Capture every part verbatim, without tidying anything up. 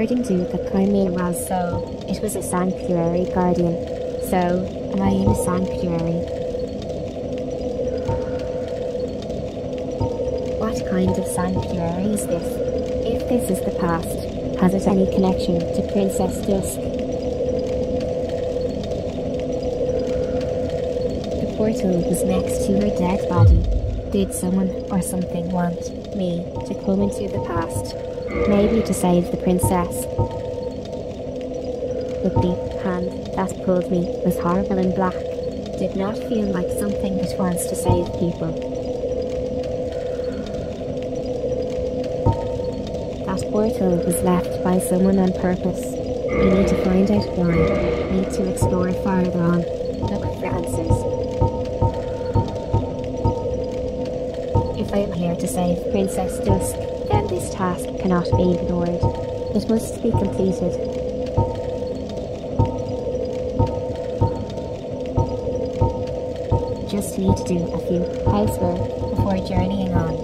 According to the Chimera, so it was a sanctuary guardian. So, am I in a sanctuary? What kind of sanctuary is this? If this is the past, has it any connection to Princess Dusk? The portal was next to her dead body. Did someone or something want me to come into the past? Maybe to save the princess? But the hand that pulled me was horrible and black. Did not feel like something that wants to save people. That portal was left by someone on purpose. We need to find out why. Need to explore farther on. Look for answers. If I am here to save Princess Dusk, then this task cannot be ignored. It must be completed. Just need to do a few housework before journeying on.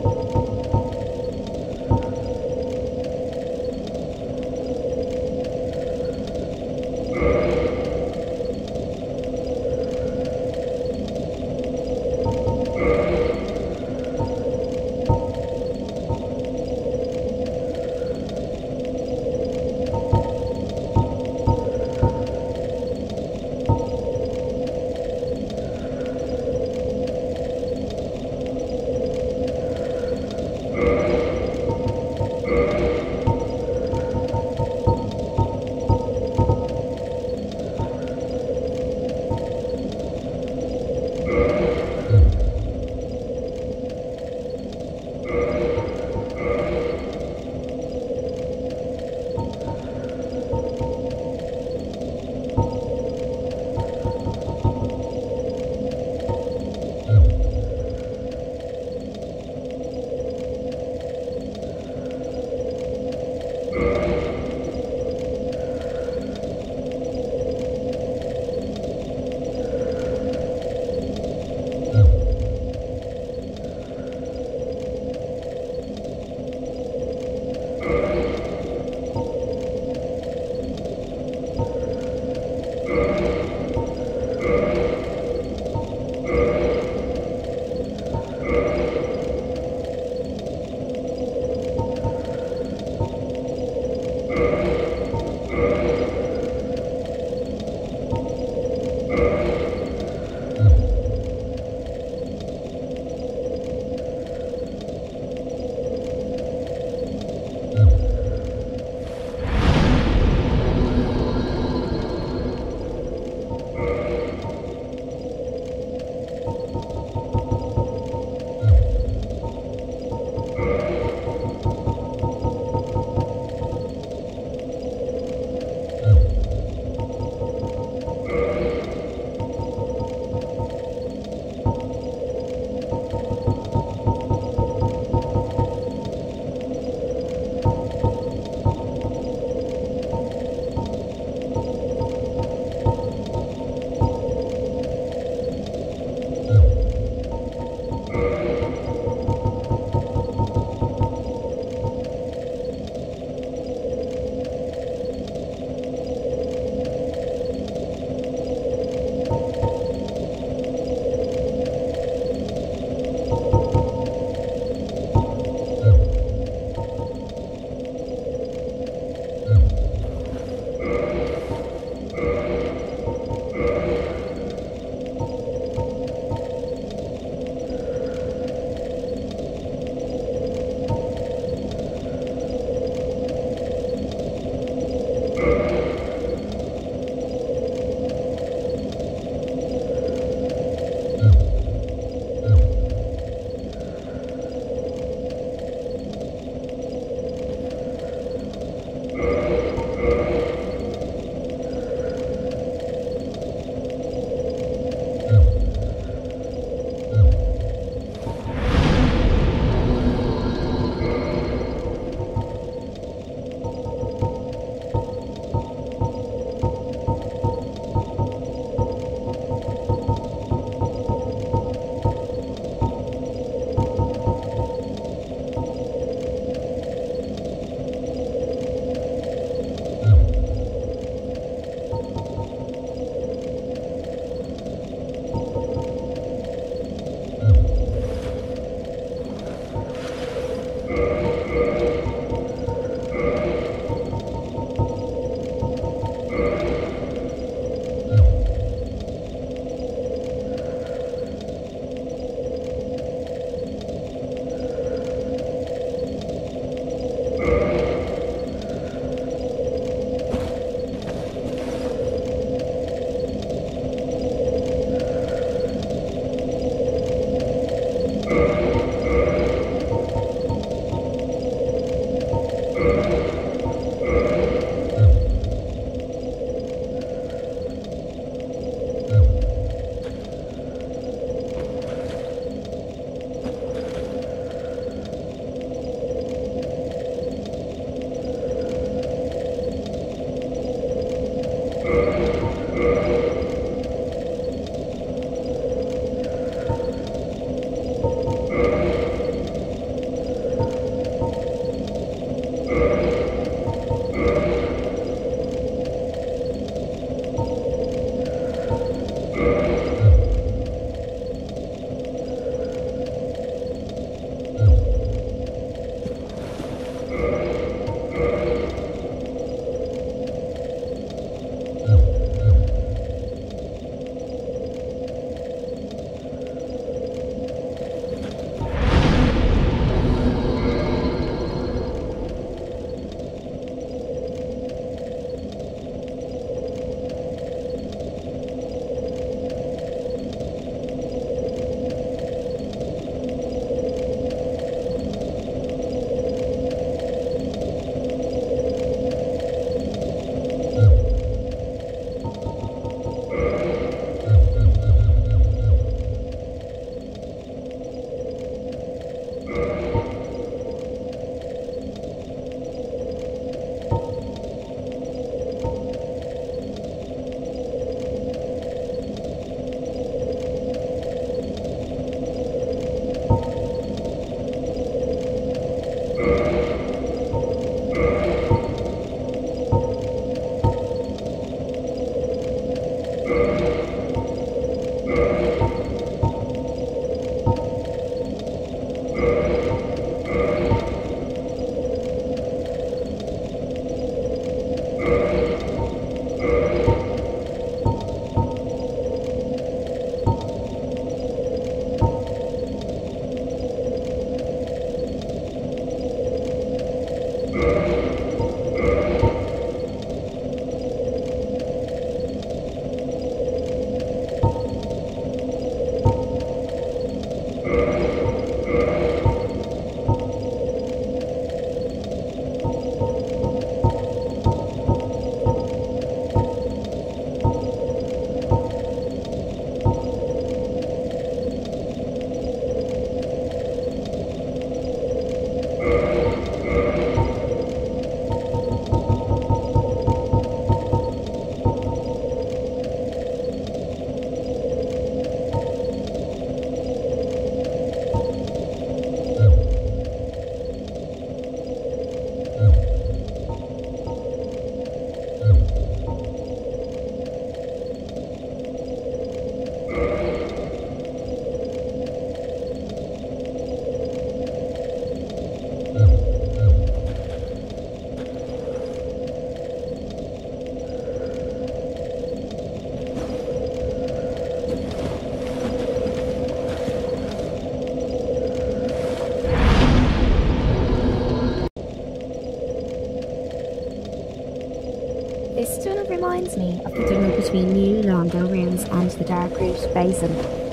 This tunnel reminds me of the tunnel between New Londo Ruins and the Dark Root Basin.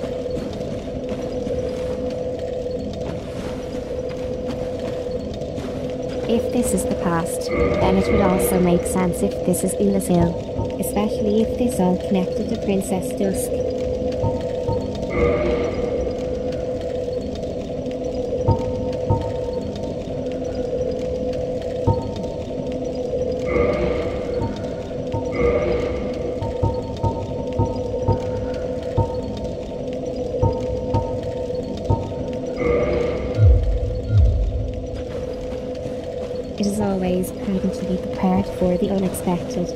If this is the past, then it would also make sense if this is Oolacile, especially if this all connected to Princess Dusk. It is always prudent to be prepared for the unexpected.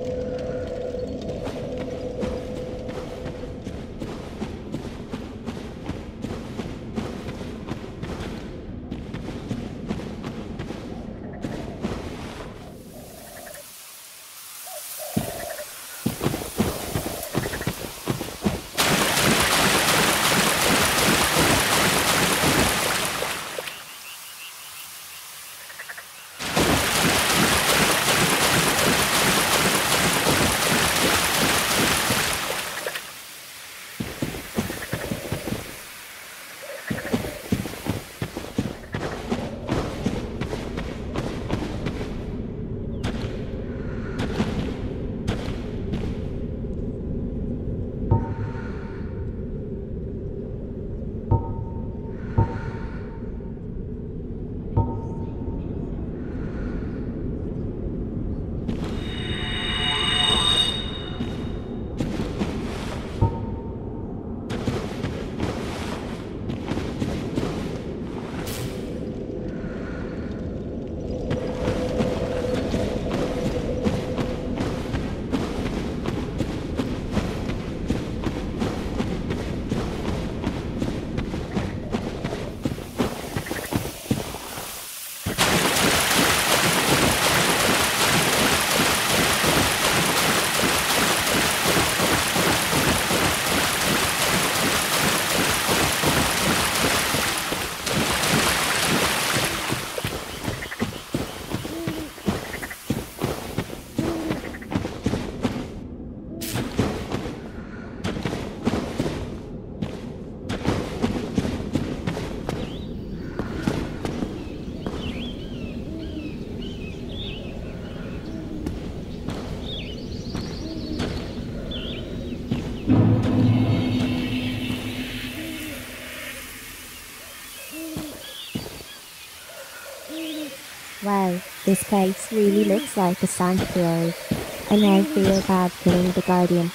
Wow, this place really looks like a sanctuary. I now feel bad killing the Guardian.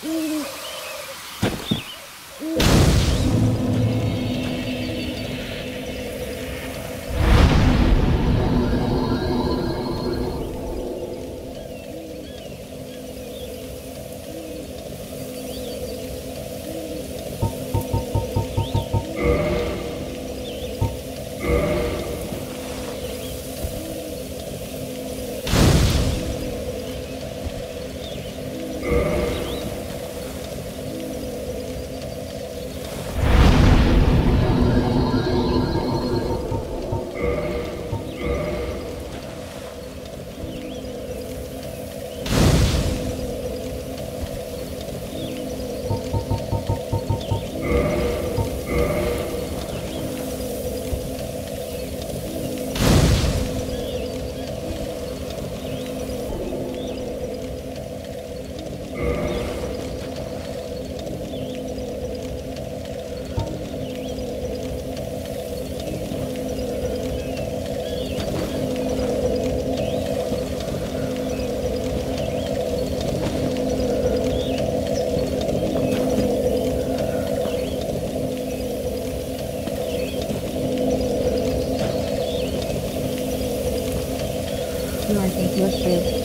Mushroom.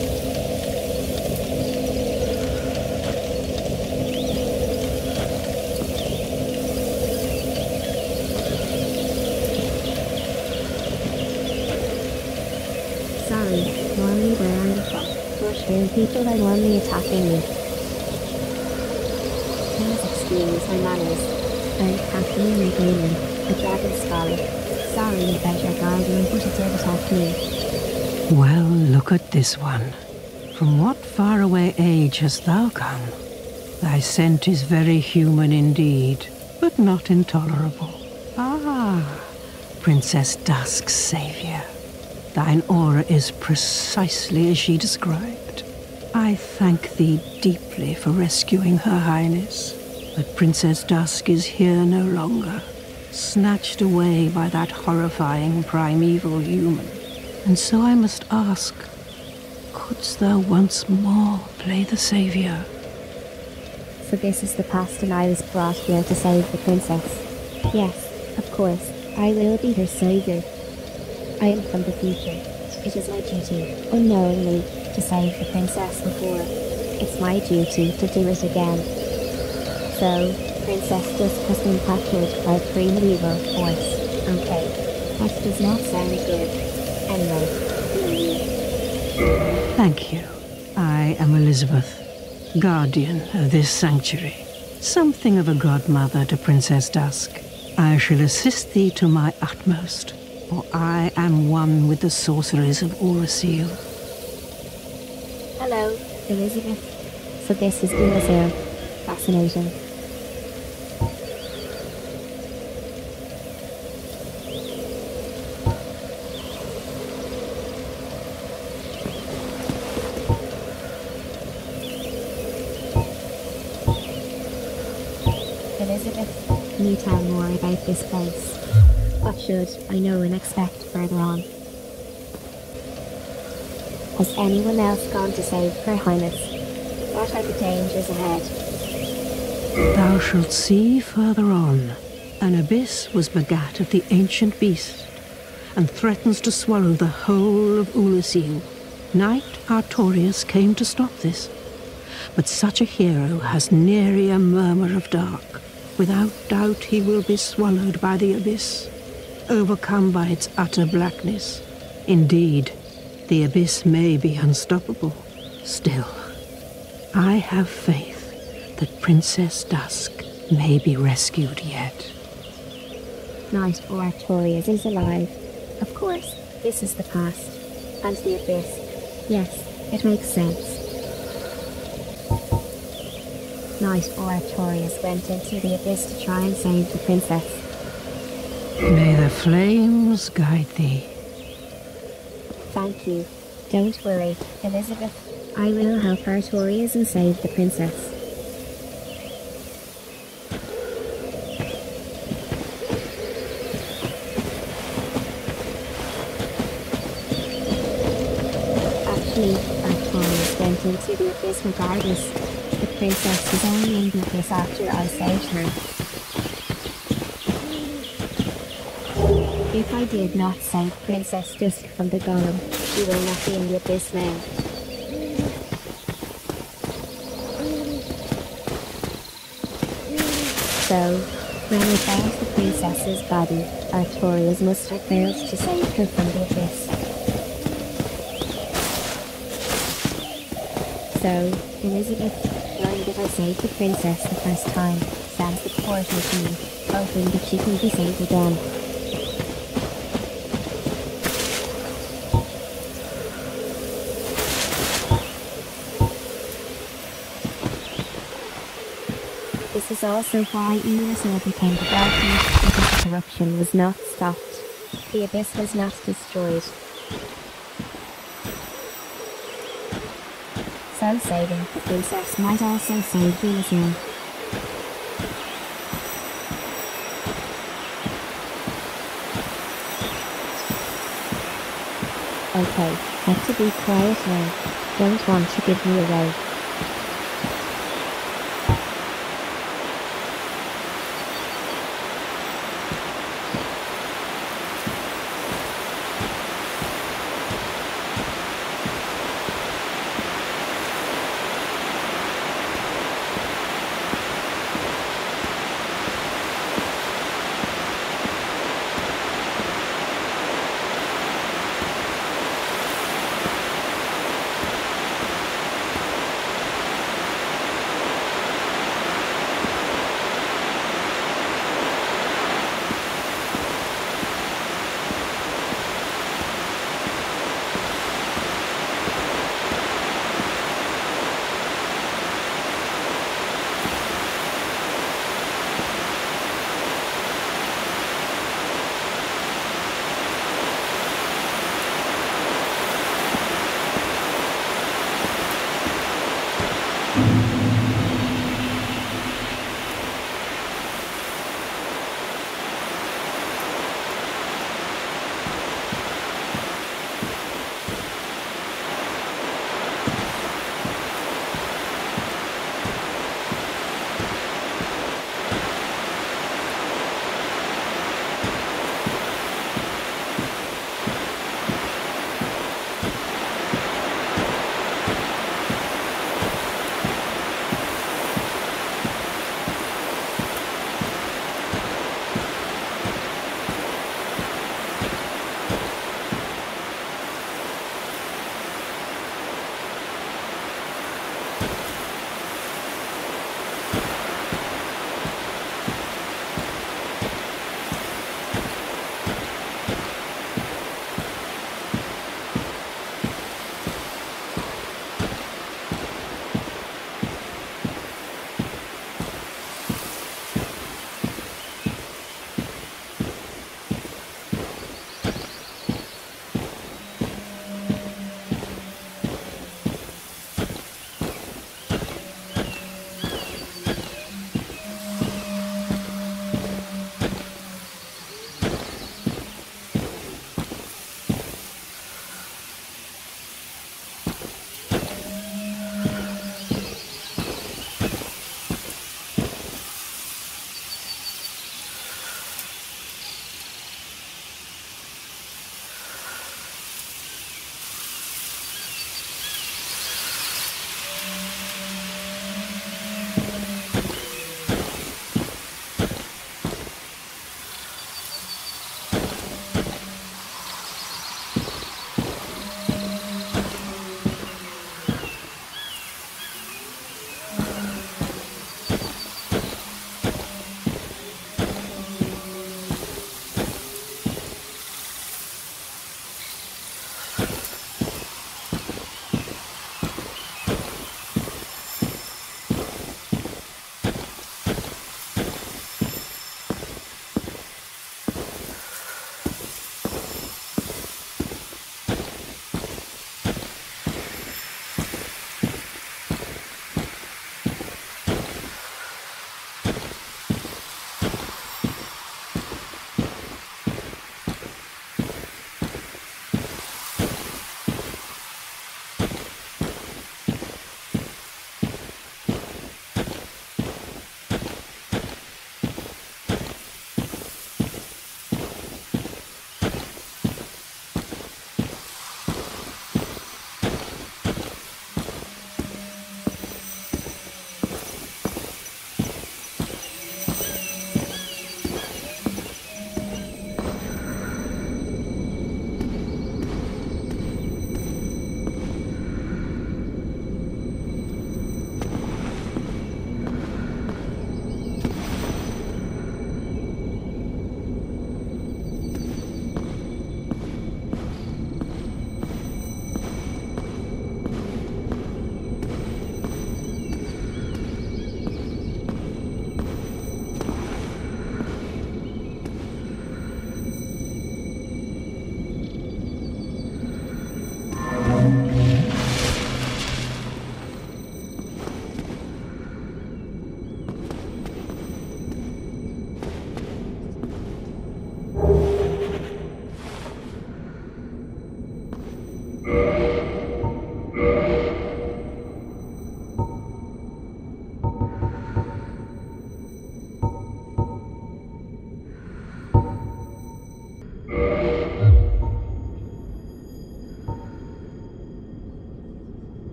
Sorry, normally where I'm from, mushroom people are normally attacking me. Please excuse my manners. I'm Caitlín Nic Ailin, a dragon scholar. Sorry about your guardian, but it did attack me. Well, look at this one. From what faraway age hast thou come? Thy scent is very human indeed, but not intolerable. Ah, Princess Dusk's savior. Thine aura is precisely as she described. I thank thee deeply for rescuing Her Highness, but Princess Dusk is here no longer, snatched away by that horrifying primeval human. And so I must ask, couldst thou once more play the savior? So this is the past and I was brought here to save the princess. Yes, of course, I will be her savior. I am from the future. It is my duty, unknowingly, to save the princess before. It's my duty to do it again. So, Princess Dusk has been captured by a primeval force. Okay, that does not sound good. Anyway, who are you? Thank you. I am Elizabeth, guardian of this sanctuary. Something of a godmother to Princess Dusk. I shall assist thee to my utmost, for I am one with the sorceries of Oolacile. Hello, Elizabeth. So this is Oolacile. Fascinating. Elizabeth, can you tell more about this place? What should I know and expect further on? Has anyone else gone to save Her Highness? What are the dangers ahead? Thou shalt see further on. An abyss was begat of the ancient beast, and threatens to swallow the whole of Oolacile. Knight Artorius came to stop this, but such a hero has nary a murmur of dark. Without doubt he will be swallowed by the abyss, overcome by its utter blackness. Indeed, the abyss may be unstoppable. Still, I have faith that Princess Dusk may be rescued yet. Knight Artorius is alive. Of course, this is the past. And the abyss. Yes, it makes sense. Knight Artorius went into the abyss to try and save the princess. May the flames guide thee. Thank you. Don't worry, Elizabeth. I will help Artorius and save the princess. Actually, Artorius went into the abyss regardless. The princess is only in this after I saved her. If I did not save Princess Dusk from the golem, she will not be in the abyss now. So, when we found the princess's body, Artorias must have failed to save her from the abyss. So, Elizabeth, knowing that I saved the princess the first time, stands the portal to me, hoping that she can be saved again. This is also why Oolacile became the darkness, because the corruption was not stopped. The abyss was not destroyed. So saving the princess might also save Oolacile. Okay, have to be quiet now. Don't want to give me away.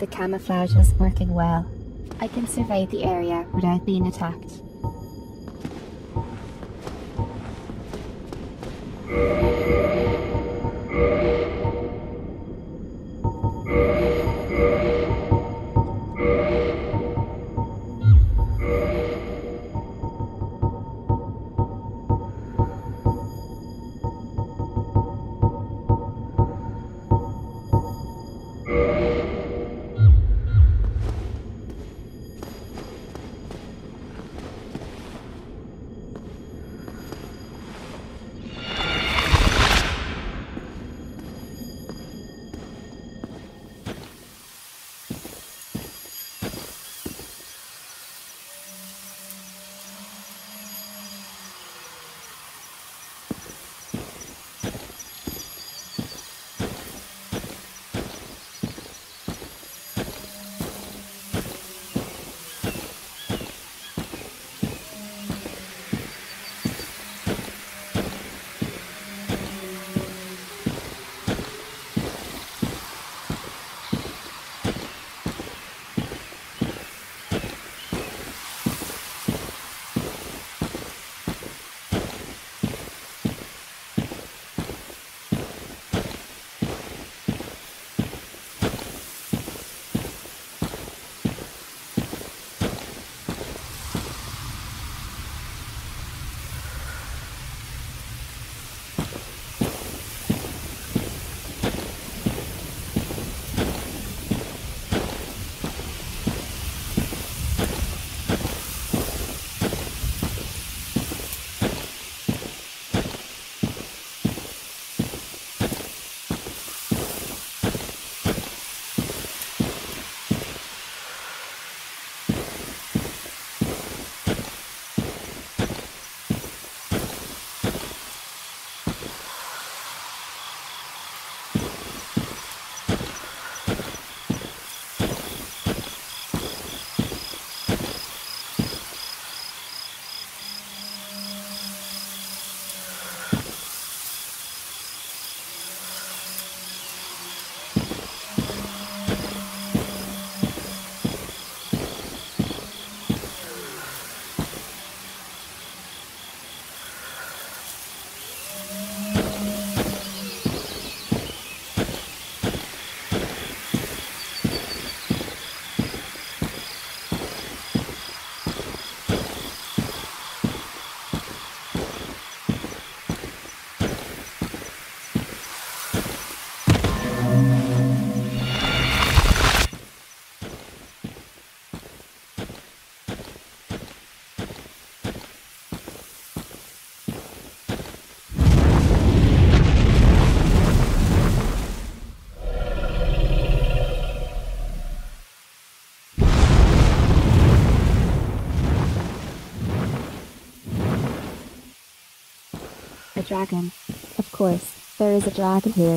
The camouflage is working well. I can survey the area without being attacked. A dragon. Of course, there is a dragon here.